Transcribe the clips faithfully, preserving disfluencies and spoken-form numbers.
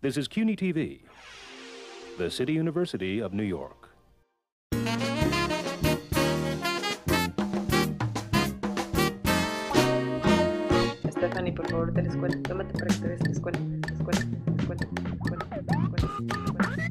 This is CUNY T V, the City University of New York. Stephanie, por favor, de la escuela. Tómate para que te des a la escuela. La escuela, la escuela, la escuela, la escuela, la escuela.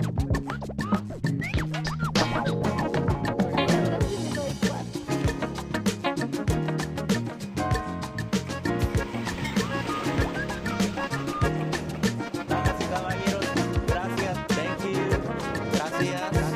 Damas y caballeros, gracias, thank you, gracias, gracias.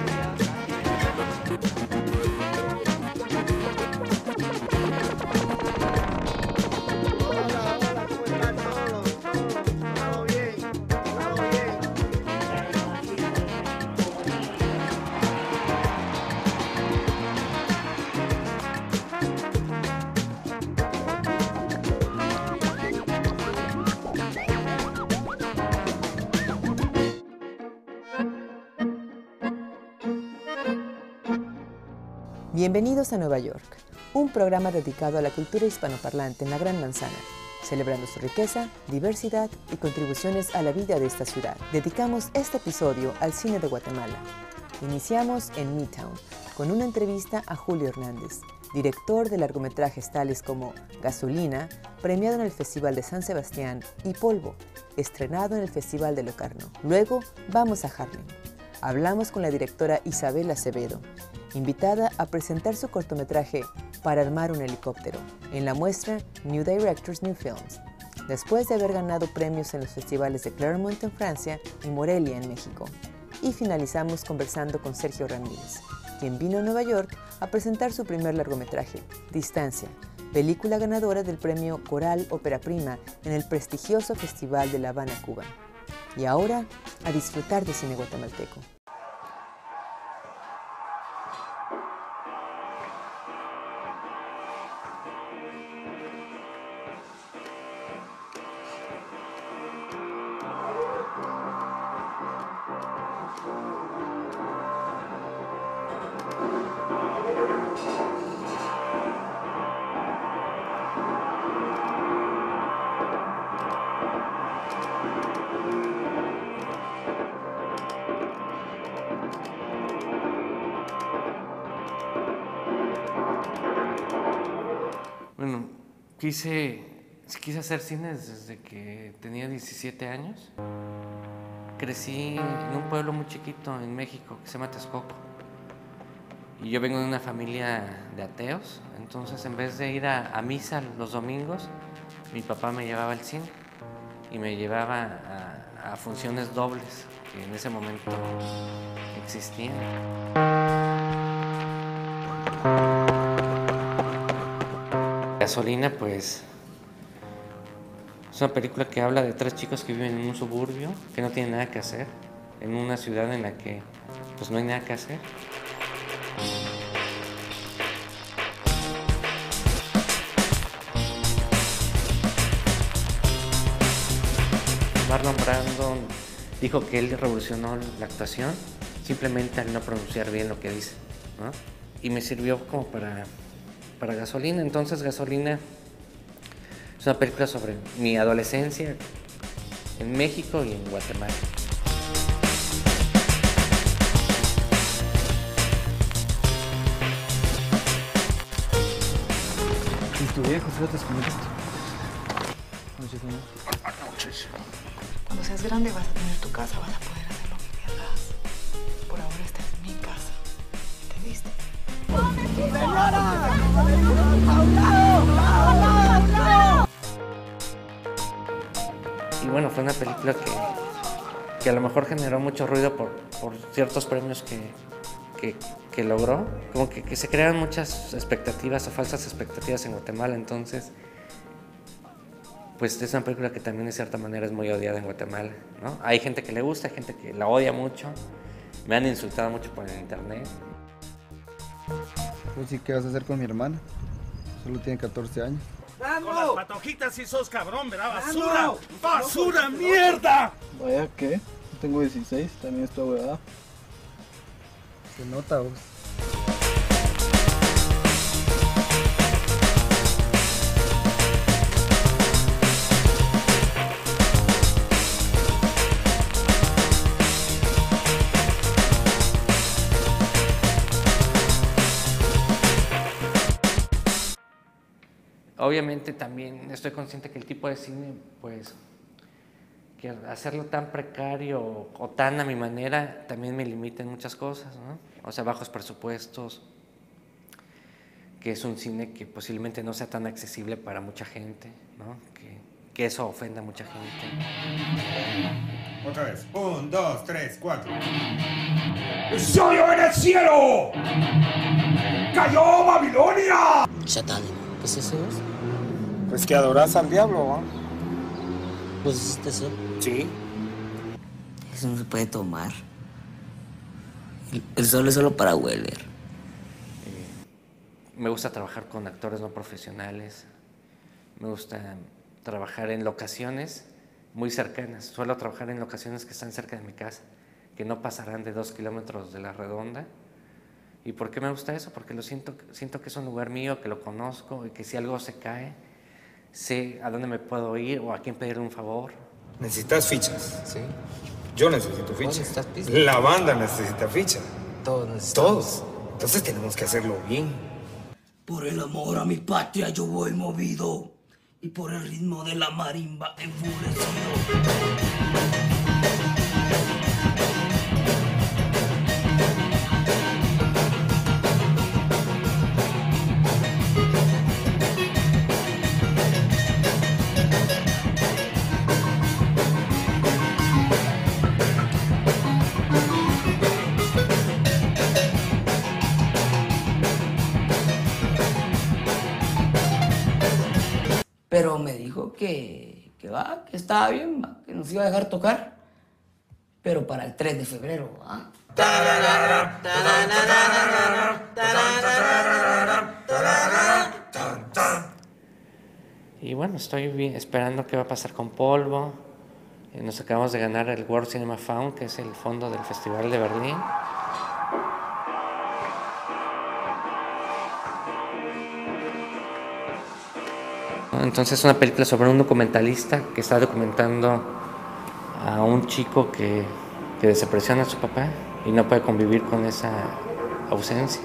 Bienvenidos a Nueva York, un programa dedicado a la cultura hispanoparlante en la Gran Manzana, celebrando su riqueza, diversidad y contribuciones a la vida de esta ciudad. Dedicamos este episodio al cine de Guatemala. Iniciamos en Midtown con una entrevista a Julio Hernández, director de largometrajes tales como Gasolina, premiado en el Festival de San Sebastián, y Polvo, estrenado en el Festival de Locarno. Luego vamos a Harlem. Hablamos con la directora Isabel Acevedo, invitada a presentar su cortometraje Para armar un helicóptero en la muestra New Directors, New Films, después de haber ganado premios en los festivales de Clermont en Francia y Morelia en México. Y finalizamos conversando con Sergio Ramírez, quien vino a Nueva York a presentar su primer largometraje, Distancia, película ganadora del premio Coral Ópera Prima en el prestigioso Festival de La Habana, Cuba. Y ahora, a disfrutar de cine guatemalteco. Bueno, quise, quise hacer cine desde que tenía diecisiete años. Crecí en un pueblo muy chiquito en México que se llama Texcoco. Y yo vengo de una familia de ateos, entonces en vez de ir a, a misa los domingos, mi papá me llevaba al cine y me llevaba a, a funciones dobles que en ese momento existían. Gasolina, pues, es una película que habla de tres chicos que viven en un suburbio, que no tienen nada que hacer, en una ciudad en la que pues no hay nada que hacer. Marlon Brando dijo que él revolucionó la actuación simplemente al no pronunciar bien lo que dice, ¿no? Y me sirvió como para, para Gasolina. Entonces Gasolina es una película sobre mi adolescencia en México y en Guatemala. ¿Y tu viejo se lo te escondiste? Noches, ¿no? Noches. Cuando seas grande vas a tener tu casa, vas a poder hacer lo que quieras. Por ahora esta es mi casa. ¿Entendiste? ¡Señora! Y bueno, fue una película que, que a lo mejor generó mucho ruido por, por ciertos premios que, que, que logró. Como que, que se crearon muchas expectativas o falsas expectativas en Guatemala, entonces pues es una película que también de cierta manera es muy odiada en Guatemala, ¿no? Hay gente que le gusta, hay gente que la odia mucho, me han insultado mucho por el internet. Pues sí, ¿qué vas a hacer con mi hermana? Solo tiene catorce años. Con las patojitas sí sos cabrón, ¿verdad? ¡Basura! ¡Basura, mierda! Vaya, ¿qué? Yo tengo dieciséis, también estoy abogada. Se nota, vos. obviamente también estoy consciente que el tipo de cine, pues, que hacerlo tan precario o tan a mi manera también me limita en muchas cosas, ¿no? O sea, bajos presupuestos, que es un cine que posiblemente no sea tan accesible para mucha gente, ¿no? Que, que eso ofenda a mucha gente. Otra vez. Un, dos, tres, cuatro. ¡Soy yo en el cielo! ¡Cayó Babilonia! Satánico. ¿Qué es eso? Pues que adoras al diablo, ¿va? ¿Pues hiciste eso? Sí. Eso no se puede tomar. El, el sol es solo para hueler. Eh, me gusta trabajar con actores no profesionales. Me gusta trabajar en locaciones muy cercanas. Suelo trabajar en locaciones que están cerca de mi casa, que no pasarán de dos kilómetros de la redonda. ¿Y por qué me gusta eso? Porque lo siento, siento que es un lugar mío, que lo conozco y que si algo se cae, sé a dónde me puedo ir o a quién pedirle un favor. ¿Necesitas fichas? Sí. Yo necesito fichas. ¿Necesitas pistas? La banda necesita ficha. Todos necesitamos. Todos. Entonces tenemos que hacerlo bien. Por el amor a mi patria yo voy movido y por el ritmo de la marimba enfurecido. Pero me dijo que, que va, que estaba bien, va, que nos iba a dejar tocar, pero para el tres de febrero, ¿ah? Y bueno, estoy bien, esperando qué va a pasar con Polvo. Eh, nos acabamos de ganar el World Cinema Fund, que es el fondo del Festival de Berlín. Entonces es una película sobre un documentalista que está documentando a un chico que, que desapareciona a su papá y no puede convivir con esa ausencia.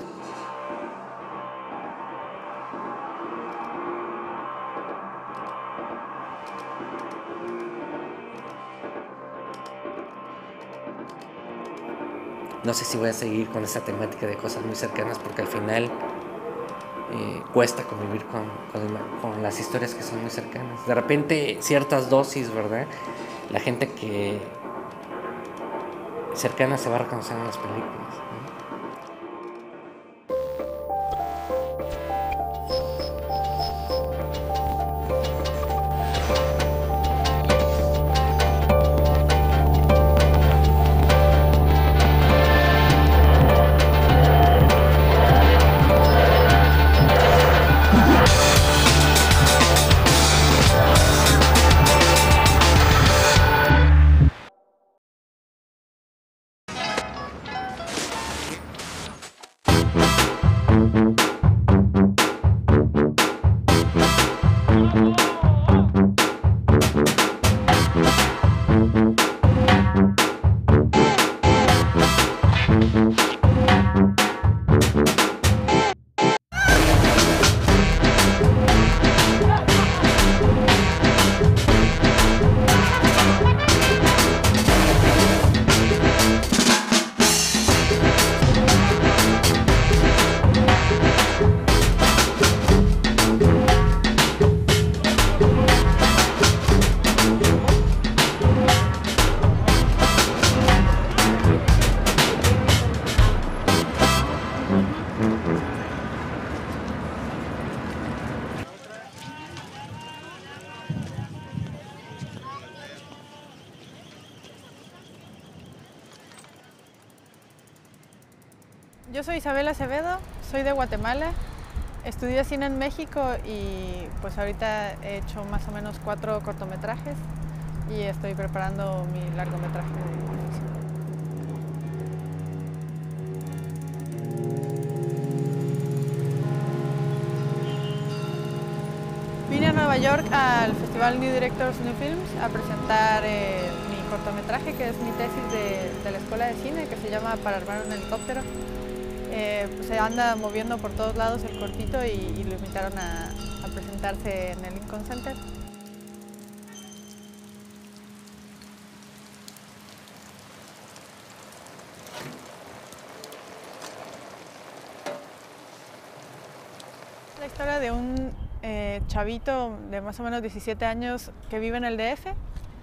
No sé si voy a seguir con esa temática de cosas muy cercanas porque al final eh, cuesta convivir con, con, con las historias que son muy cercanas. De repente ciertas dosis, ¿verdad? La gente que cercana se va a reconocer en las películas, ¿no? Yo soy Isabel Acevedo, soy de Guatemala, estudié cine en México y pues ahorita he hecho más o menos cuatro cortometrajes y estoy preparando mi largometraje de ficción. Vine a Nueva York al Festival New Directors New Films a presentar eh, mi cortometraje, que es mi tesis de, de la Escuela de Cine, que se llama Para armar un helicóptero. Eh, pues se anda moviendo por todos lados el cortito y, y lo invitaron a, a presentar. presentarse en el Lincoln Center. La historia de un eh, chavito de más o menos diecisiete años que vive en el D F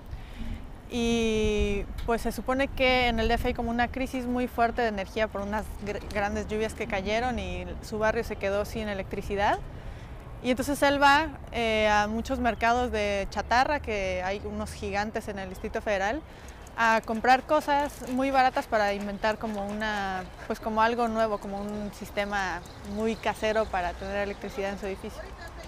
y pues se supone que en el D F hay como una crisis muy fuerte de energía por unas gr grandes lluvias que cayeron y su barrio se quedó sin electricidad y entonces él va eh, a muchos mercados de chatarra, que hay unos gigantes en el Distrito Federal, a comprar cosas muy baratas para inventar como una, pues como algo nuevo, como un sistema muy casero para tener electricidad en su edificio.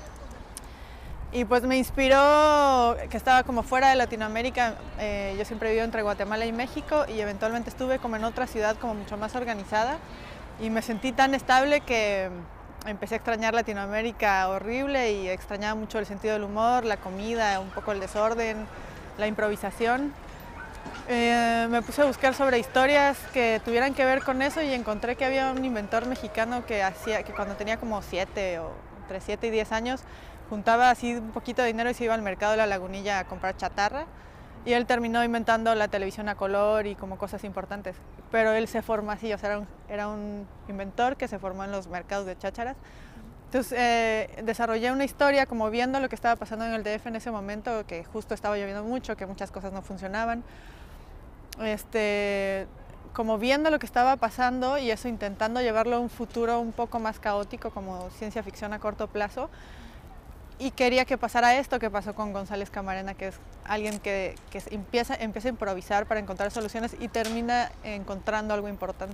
Y pues me inspiró que estaba como fuera de Latinoamérica. Eh, yo siempre he vivido entre Guatemala y México y eventualmente estuve como en otra ciudad como mucho más organizada y me sentí tan estable que empecé a extrañar Latinoamérica horrible y extrañaba mucho el sentido del humor, la comida, un poco el desorden, la improvisación. Eh, me puse a buscar sobre historias que tuvieran que ver con eso y encontré que había un inventor mexicano que hacía que cuando tenía como siete o entre siete y diez años juntaba así un poquito de dinero y se iba al mercado de la Lagunilla a comprar chatarra y él terminó inventando la televisión a color y como cosas importantes, pero él se formó así, o sea, era un, era un inventor que se formó en los mercados de chácharas. Entonces eh, desarrollé una historia como viendo lo que estaba pasando en el D F en ese momento, que justo estaba lloviendo mucho, que muchas cosas no funcionaban, este, como viendo lo que estaba pasando y eso intentando llevarlo a un futuro un poco más caótico, como ciencia ficción a corto plazo. Y quería que pasara esto que pasó con González Camarena, que es alguien que, que empieza, empieza a improvisar para encontrar soluciones y termina encontrando algo importante.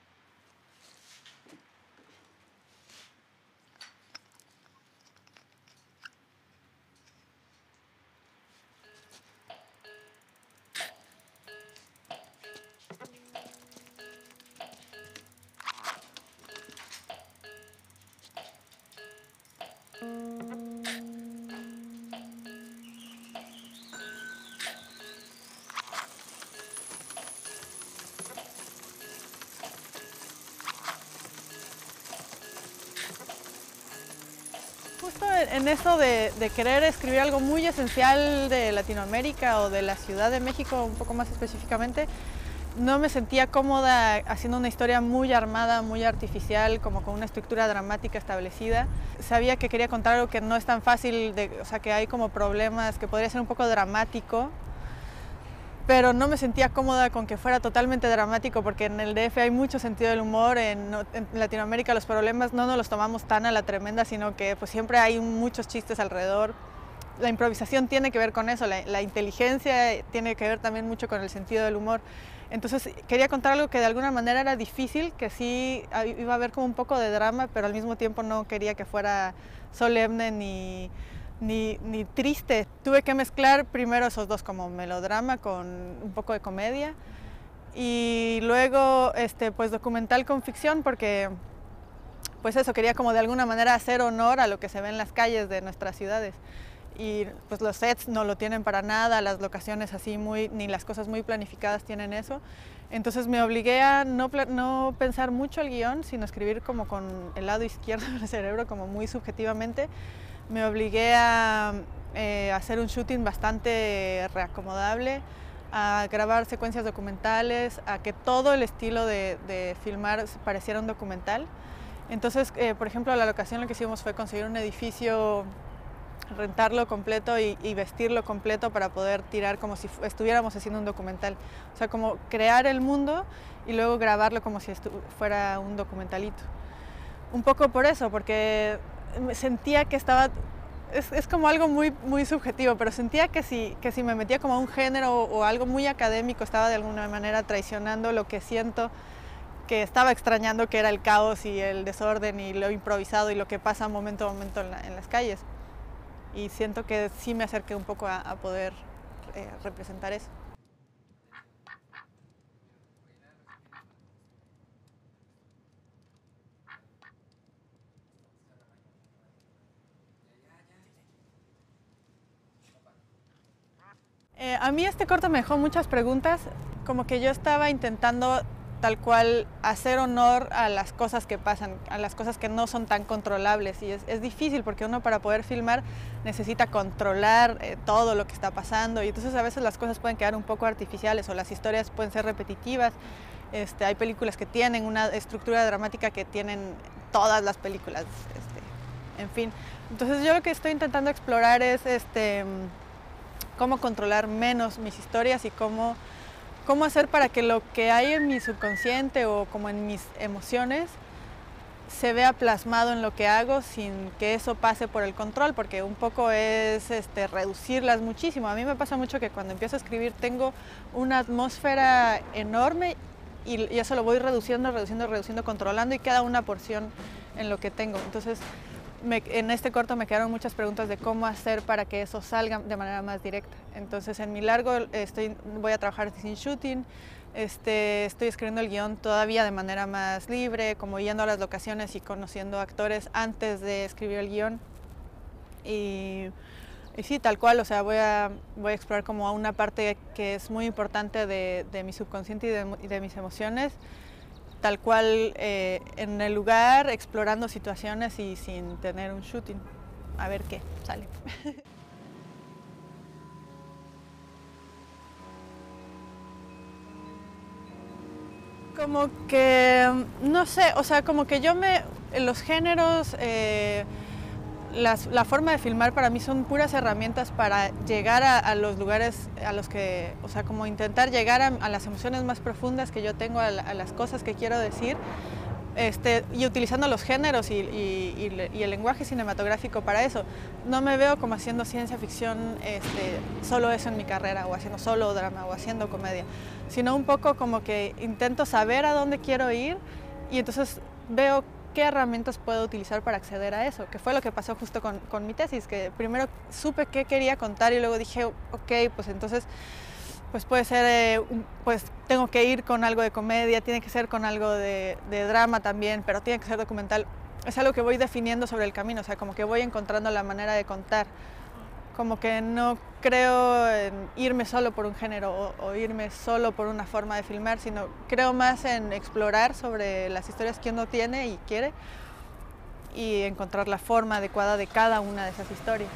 Justo en eso de, de querer escribir algo muy esencial de Latinoamérica o de la Ciudad de México, un poco más específicamente, no me sentía cómoda haciendo una historia muy armada, muy artificial, como con una estructura dramática establecida. Sabía que quería contar algo que no es tan fácil, de, o sea, que hay como problemas, que podría ser un poco dramático, pero no me sentía cómoda con que fuera totalmente dramático, porque en el D F hay mucho sentido del humor, en, en Latinoamérica los problemas no nos los tomamos tan a la tremenda, sino que pues siempre hay muchos chistes alrededor. La improvisación tiene que ver con eso, la, la inteligencia tiene que ver también mucho con el sentido del humor. Entonces quería contar algo que de alguna manera era difícil, que sí iba a haber como un poco de drama, pero al mismo tiempo no quería que fuera solemne ni, ni, ni triste. Tuve que mezclar primero esos dos, como melodrama con un poco de comedia, y luego este, pues documental con ficción, porque pues eso, quería como de alguna manera hacer honor a lo que se ve en las calles de nuestras ciudades. Y pues los sets no lo tienen para nada, las locaciones así muy, ni las cosas muy planificadas tienen eso. Entonces me obligué a no, no pensar mucho el guión, sino escribir como con el lado izquierdo del cerebro, como muy subjetivamente. Me obligué a eh, hacer un shooting bastante reacomodable, a grabar secuencias documentales, a que todo el estilo de, de filmar pareciera un documental. Entonces, eh, por ejemplo, la locación lo que hicimos fue conseguir un edificio, rentarlo completo y, y vestirlo completo para poder tirar como si estuviéramos haciendo un documental. O sea, como crear el mundo y luego grabarlo como si fuera un documentalito. Un poco por eso, porque sentía que estaba... Es, es como algo muy, muy subjetivo, pero sentía que si, que si me metía como a un género o, o algo muy académico, estaba de alguna manera traicionando lo que siento, que estaba extrañando, que era el caos y el desorden y lo improvisado y lo que pasa momento a momento en, la, en las calles. Y siento que sí me acerqué un poco a, a poder eh, representar eso. Eh, a mí este corto me dejó muchas preguntas, como que yo estaba intentando tal cual hacer honor a las cosas que pasan, a las cosas que no son tan controlables. Y es, es difícil porque uno para poder filmar necesita controlar eh, todo lo que está pasando, y entonces a veces las cosas pueden quedar un poco artificiales o las historias pueden ser repetitivas. Este, hay películas que tienen una estructura dramática que tienen todas las películas, este, en fin. Entonces yo lo que estoy intentando explorar es este, cómo controlar menos mis historias y cómo, cómo hacer para que lo que hay en mi subconsciente o como en mis emociones se vea plasmado en lo que hago sin que eso pase por el control, porque un poco es este, reducirlas muchísimo. A mí me pasa mucho que cuando empiezo a escribir tengo una atmósfera enorme y eso lo voy reduciendo, reduciendo, reduciendo, controlando, y queda una porción en lo que tengo. Entonces, me, en este corto me quedaron muchas preguntas de cómo hacer para que eso salga de manera más directa. Entonces, en mi largo estoy, voy a trabajar sin shooting, este, estoy escribiendo el guión todavía de manera más libre, como yendo a las locaciones y conociendo actores antes de escribir el guión. Y, y sí, tal cual, o sea, voy a, voy a explorar como una parte que es muy importante de, de mi subconsciente y de, y de mis emociones, tal cual eh, en el lugar, explorando situaciones y sin tener un shooting. A ver qué sale. Como que, no sé, o sea, como que yo me, los géneros, eh, las, la forma de filmar para mí son puras herramientas para llegar a, a los lugares a los que, o sea, como intentar llegar a, a las emociones más profundas que yo tengo, a, la, a las cosas que quiero decir, este, y utilizando los géneros y, y, y, y el lenguaje cinematográfico para eso. No me veo como haciendo ciencia ficción, este, solo eso en mi carrera, o haciendo solo drama, o haciendo comedia, sino un poco como que intento saber a dónde quiero ir y entonces veo qué herramientas puedo utilizar para acceder a eso, que fue lo que pasó justo con, con mi tesis, que primero supe qué quería contar y luego dije, ok, pues entonces pues puede ser, eh, pues tengo que ir con algo de comedia, tiene que ser con algo de, de drama también, pero tiene que ser documental. Es algo que voy definiendo sobre el camino, o sea, como que voy encontrando la manera de contar. Como que no creo en irme solo por un género o, o irme solo por una forma de filmar, sino creo más en explorar sobre las historias que uno tiene y quiere y encontrar la forma adecuada de cada una de esas historias.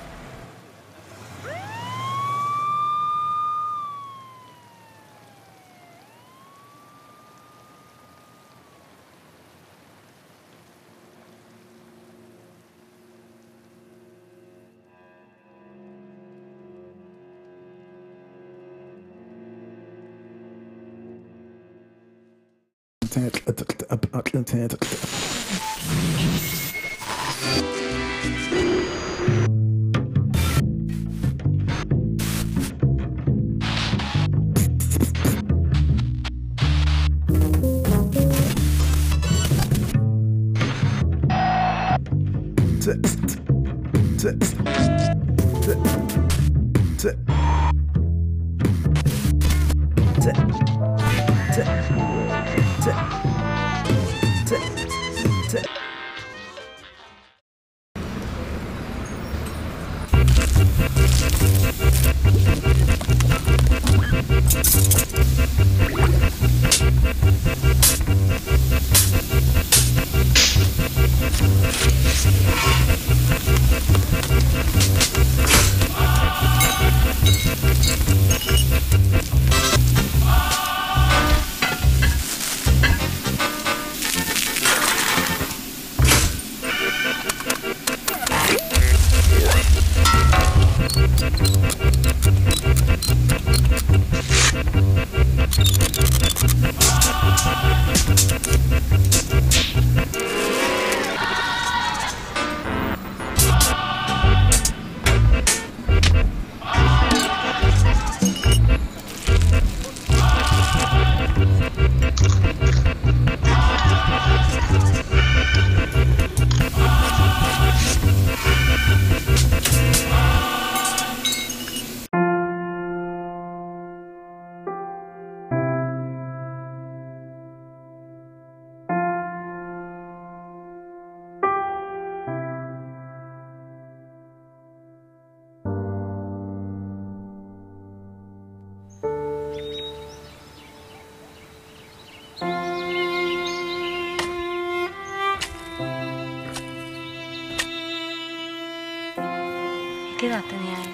¿Qué edad tenía él?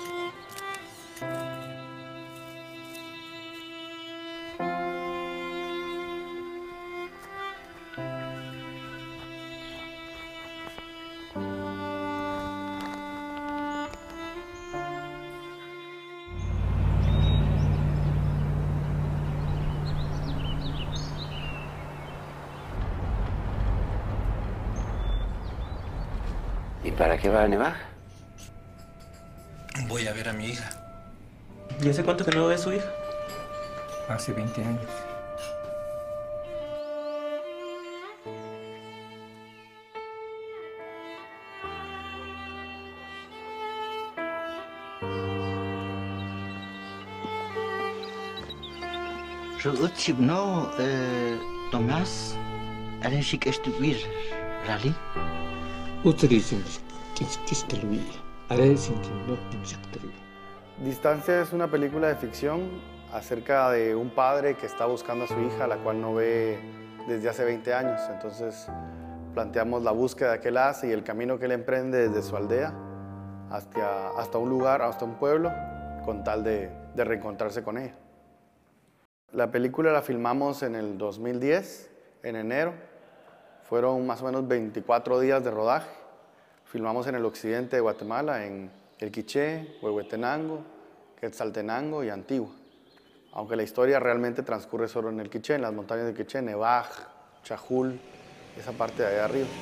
¿Y para qué va a nevar? Voy a ver a mi hija. ¿Y hace cuánto que no ve a su hija? Hace veinte años. Rutschib no, Tomás, Arenshik Estuir, Rally. Distancia es una película de ficción acerca de un padre que está buscando a su hija, la cual no ve desde hace veinte años. Entonces planteamos la búsqueda que él hace y el camino que él emprende desde su aldea hasta, hasta un lugar, hasta un pueblo, con tal de, de reencontrarse con ella. La película la filmamos en el dos mil diez, en enero. Fueron más o menos veinticuatro días de rodaje. Filmamos en el occidente de Guatemala, en El Quiché, Huehuetenango, Quetzaltenango y Antigua. Aunque la historia realmente transcurre solo en El Quiché, en las montañas del Quiché, Nevaj, Chajul, esa parte de allá arriba.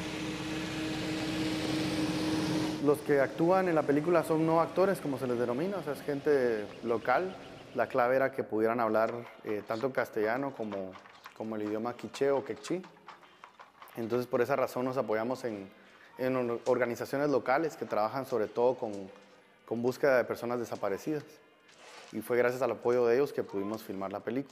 Los que actúan en la película son no actores, como se les denomina, o sea, es gente local. La clave era que pudieran hablar eh, tanto castellano como, como el idioma quiché o quechí. Entonces, por esa razón nos apoyamos en, en organizaciones locales que trabajan sobre todo con, con búsqueda de personas desaparecidas. Y fue gracias al apoyo de ellos que pudimos filmar la película.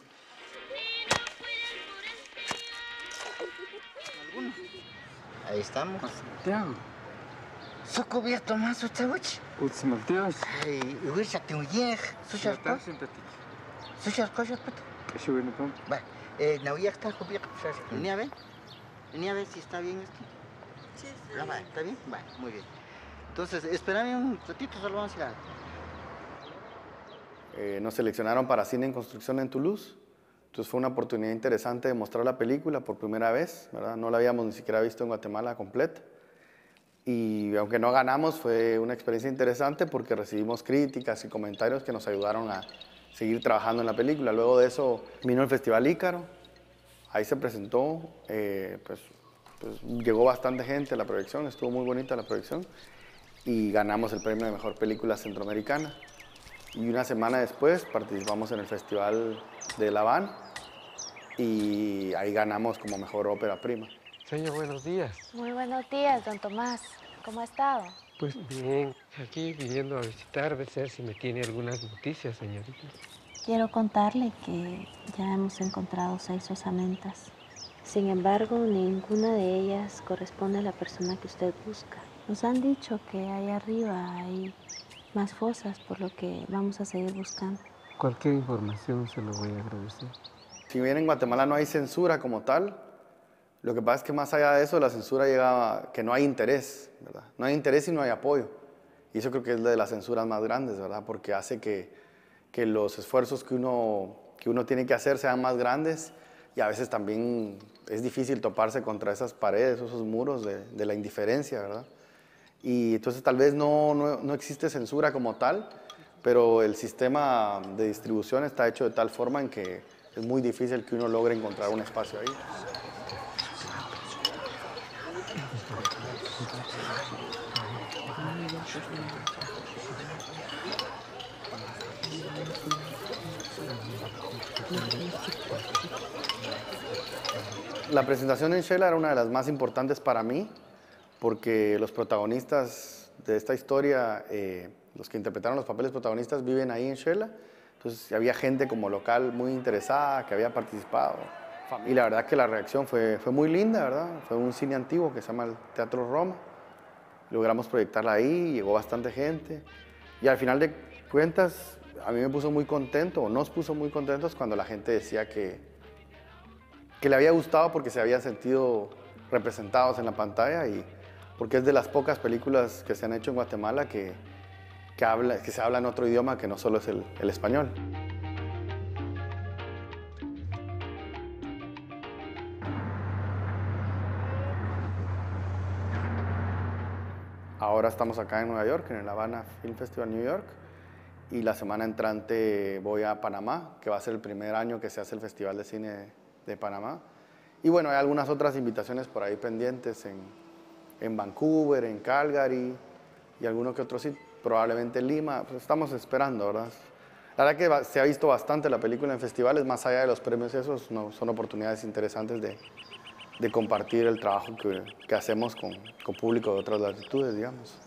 Ahí estamos. ¿Su cubierto más, su chavuch? Putz, Mateos. Ay, uy, te uyej. ¿Su charco? ¿Su charco, charco? ¿Qué bueno, pam? Va, eh, no voy a estar cubierto. Ni a ver. Ni a ver si está bien esto. Sí, sí. Ah, va, ¿está bien? Va, muy bien. Entonces, espérame un ratito, solo vamos a ir a... Eh, nos seleccionaron para Cine en Construcción en Toulouse. Entonces fue una oportunidad interesante de mostrar la película por primera vez, ¿verdad? No la habíamos ni siquiera visto en Guatemala completa. Y aunque no ganamos, fue una experiencia interesante porque recibimos críticas y comentarios que nos ayudaron a seguir trabajando en la película. Luego de eso vino el Festival Ícaro, ahí se presentó, eh, pues, pues llegó bastante gente a la proyección, estuvo muy bonita la proyección y ganamos el premio de Mejor Película Centroamericana. Y una semana después participamos en el Festival de La Habana y ahí ganamos como Mejor Ópera Prima. Señor, buenos días. Muy buenos días, don Tomás. ¿Cómo ha estado? Pues bien, aquí viniendo a visitar, a ver si me tiene algunas noticias, señorita. Quiero contarle que ya hemos encontrado seis osamentas. Sin embargo, ninguna de ellas corresponde a la persona que usted busca. Nos han dicho que ahí arriba hay más fosas, por lo que vamos a seguir buscando. Cualquier información se lo voy a agradecer. Si bien en Guatemala no hay censura como tal, lo que pasa es que más allá de eso, la censura llega a que no hay interés, ¿verdad? No hay interés y no hay apoyo. Y eso creo que es de las censuras más grandes, ¿verdad? Porque hace que, que los esfuerzos que uno, que uno tiene que hacer sean más grandes y a veces también es difícil toparse contra esas paredes, esos muros de, de la indiferencia, ¿verdad? Y entonces tal vez no, no, no existe censura como tal, pero el sistema de distribución está hecho de tal forma en que es muy difícil que uno logre encontrar un espacio ahí. La presentación en Xela era una de las más importantes para mí porque los protagonistas de esta historia, eh, los que interpretaron los papeles protagonistas, viven ahí en Xela. Entonces había gente como local muy interesada que había participado. Y la verdad que la reacción fue, fue muy linda, ¿verdad? Fue un cine antiguo que se llama el Teatro Roma. Logramos proyectarla ahí, llegó bastante gente. Y al final de cuentas, a mí me puso muy contento, o nos puso muy contentos cuando la gente decía que, que le había gustado porque se habían sentido representados en la pantalla y porque es de las pocas películas que se han hecho en Guatemala que, que, habla, que se habla en otro idioma que no solo es el, el español. Ahora estamos acá en Nueva York, en el Havana Film Festival New York, y la semana entrante voy a Panamá, que va a ser el primer año que se hace el Festival de Cine de, de Panamá. Y bueno, hay algunas otras invitaciones por ahí pendientes en, en Vancouver, en Calgary y alguno que otro sí, probablemente en Lima. Pues estamos esperando, ¿verdad? La verdad que se ha visto bastante la película en festivales, más allá de los premios esos, no, son oportunidades interesantes de, de compartir el trabajo que, que hacemos con, con público de otras latitudes, digamos.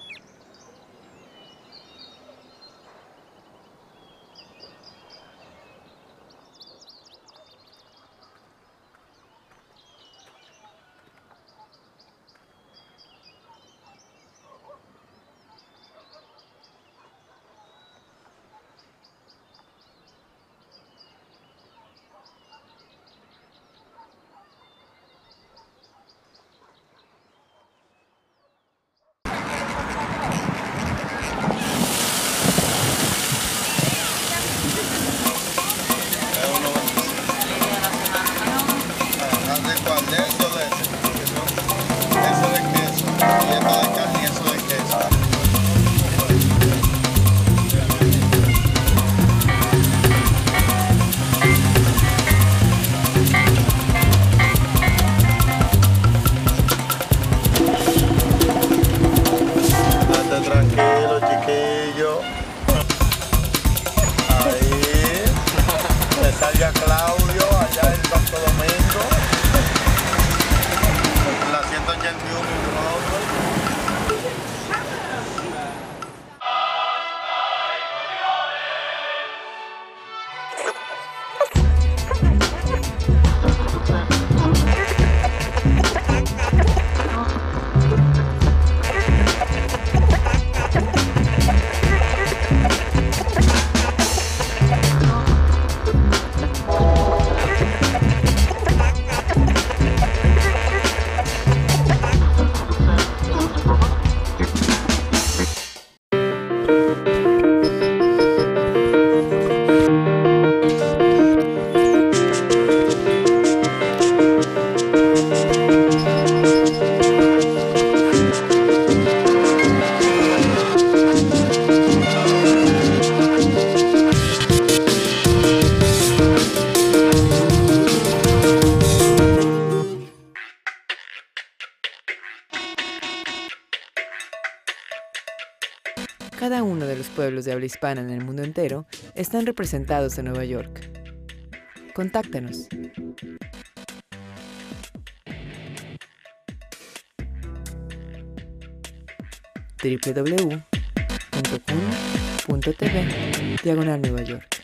Tranquilo, chiquillo. Ahí. Que salga Claudio allá en Santo Domingo. La ciento ochenta y uno con nosotros. Cada uno de los pueblos de habla hispana en el mundo entero están representados en Nueva York. Contáctanos. doble u doble u doble u punto cun punto t v diagonal Nueva York.